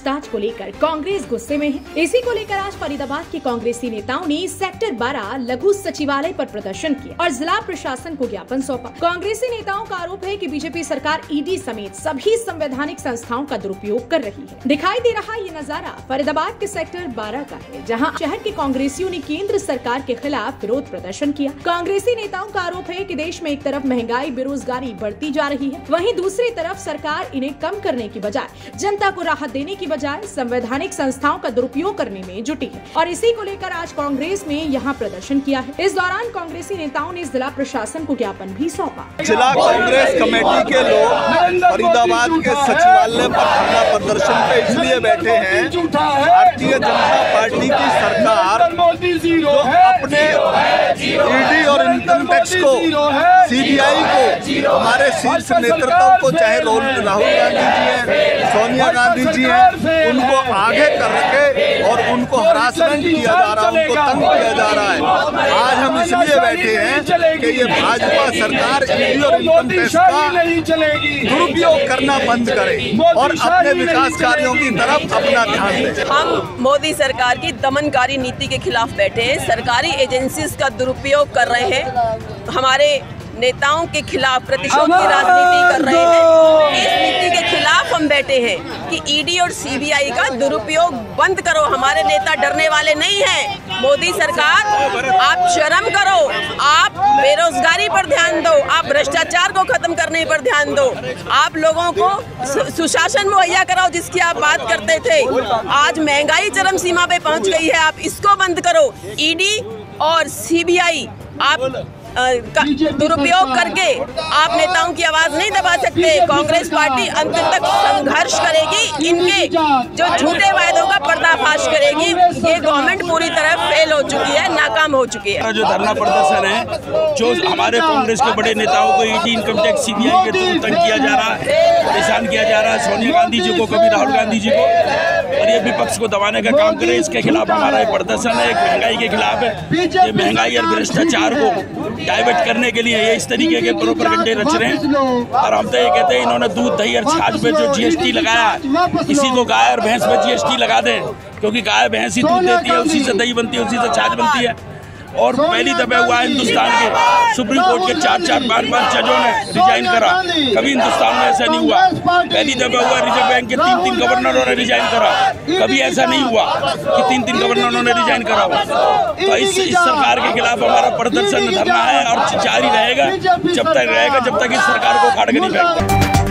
कामकाज को लेकर कांग्रेस गुस्से में है। इसी को लेकर आज फरीदाबाद के कांग्रेसी नेताओं ने सेक्टर 12 लघु सचिवालय पर प्रदर्शन किया और जिला प्रशासन को ज्ञापन सौंपा। कांग्रेसी नेताओं का आरोप है कि बीजेपी सरकार ईडी समेत सभी संवैधानिक संस्थाओं का दुरुपयोग कर रही है। दिखाई दे रहा ये नजारा फरीदाबाद के सेक्टर 12 का है, जहां शहर के कांग्रेसियों ने केंद्र सरकार के खिलाफ विरोध प्रदर्शन किया। कांग्रेसी नेताओं का आरोप है कि देश में एक तरफ महंगाई बेरोजगारी बढ़ती जा रही है, वहीं दूसरी तरफ सरकार इन्हें कम करने की बजाय, जनता को राहत देने की बजाय संवैधानिक संस्थाओं का दुरुपयोग करने में जुटी है और इसी को लेकर आज कांग्रेस ने यहाँ प्रदर्शन किया है। इस दौरान कांग्रेसी नेताओं ने जिला प्रशासन को ज्ञापन भी सौंपा। जिला कांग्रेस कमेटी के लोग फरीदाबाद के सचिवालय पर धरना प्रदर्शन पे इसलिए बैठे हैं, भारतीय जनता पार्टी की सरकार जो अपने ईडी और इनकम टैक्स को, सीबीआई को, हमारे शीर्ष नेतृत्व को, चाहे राहुल गांधी जी हैं, सोनिया गांधी जी हैं, उनको आगे करके और उनको हरासमेंट किया जा रहा है, उनको तंग किया जा रहा है। आज हम इसलिए बैठे हैं कि ये भाजपा सरकार ईडी और इनकम टैक्स का दुरुपयोग करना बंद करे और अपने विकास कार्यों की तरफ अपना ध्यान दे। हम मोदी सरकार की दमनकारी नीति के खिलाफ बैठे हैं, सरकारी एजेंसीज का दुरुपयोग कर रहे हैं, हमारे नेताओं के खिलाफ प्रतिशोध की राजनीति कर रहे हैं। इस नीति के खिलाफ हम बैठे हैं कि ईडी और सीबीआई का दुरुपयोग बंद करो। हमारे नेता डरने वाले नहीं हैं। मोदी सरकार, आप शर्म करो, आप बेरोजगारी पर ध्यान दो, आप भ्रष्टाचार को खत्म करने पर ध्यान दो, आप लोगों को सुशासन मुहैया कराओ जिसकी आप बात करते थे। आज महंगाई चरम सीमा पे पहुंच गई है, आप इसको बंद करो। ईडी और सीबीआई आप दुरुपयोग करके आप नेताओं की आवाज नहीं दबा सकते। कांग्रेस पार्टी अंत तक संघर्ष करेगी, इनके जो झूठे वायदों का पर्दाफाश करेगी। ये गवर्नमेंट पूरी तरह फेल हो चुकी है, नाकाम हो चुकी है। जो धरना प्रदर्शन है, जो हमारे कांग्रेस के बड़े नेताओं को ईडी, इनकम टैक्स, सीबीआई के थ्रू तंग किया जा रहा है, परेशान किया जा रहा है, सोनिया गांधी जी को, कभी राहुल गांधी जी को, और ये विपक्ष को दबाने का काम करे, इसके खिलाफ हमारा ये प्रदर्शन है। एक महंगाई के खिलाफ है, ये महंगाई और भ्रष्टाचार को डाइवर्ट करने के लिए ये इस तरीके के प्रोपेगेंडे रच रहे हैं। और हम तो ये कहते हैं, इन्होंने दूध, दही और छाछ पे जो जीएसटी लगाया, इसी को गाय और भैंस पे जीएसटी लगा दें, क्योंकि गाय भैंस ही दूध देती है, उसी से दही बनती है, उसी से छाछ बनती है। और पहली दफा हुआ हिंदुस्तान के सुप्रीम कोर्ट के 4-4, 5-5 जजों ने रिजाइन करा, कभी हिंदुस्तान में ऐसा नहीं हुआ। पहली दफा हुआ रिजर्व बैंक के 3-3 गवर्नरों ने रिजाइन करा, कभी ऐसा नहीं हुआ कि 3-3 गवर्नरों ने रिजाइन करा। तो इस सरकार के खिलाफ हमारा प्रदर्शन धरना है और जारी रहेगा, जब तक इस सरकार को उखाड़ के नहीं फेंकते।